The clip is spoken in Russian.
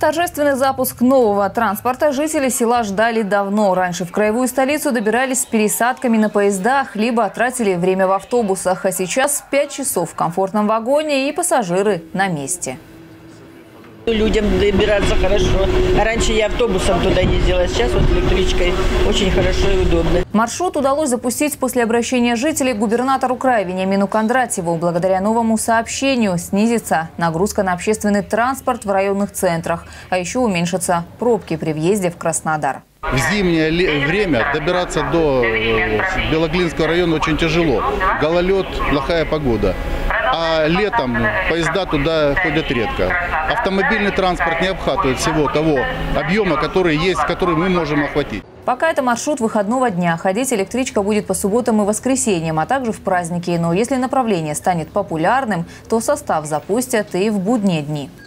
Торжественный запуск нового транспорта жители села ждали давно. Раньше в краевую столицу добирались с пересадками на поездах, либо тратили время в автобусах. А сейчас 5 часов в комфортном вагоне и пассажиры на месте. Людям добираться хорошо. Раньше я автобусом туда ездила, сейчас вот электричкой очень хорошо и удобно. Маршрут удалось запустить после обращения жителей к губернатору края Вениамину Кондратьеву. Благодаря новому сообщению снизится нагрузка на общественный транспорт в районных центрах, а еще уменьшатся пробки при въезде в Краснодар. В зимнее время добираться до Белоглинского района очень тяжело. Гололед, плохая погода. А летом поезда туда ходят редко. Автомобильный транспорт не обхватывает всего того объема, который есть, который мы можем охватить. Пока это маршрут выходного дня. Ходить электричка будет по субботам и воскресеньям, а также в праздники. Но если направление станет популярным, то состав запустят и в будние дни.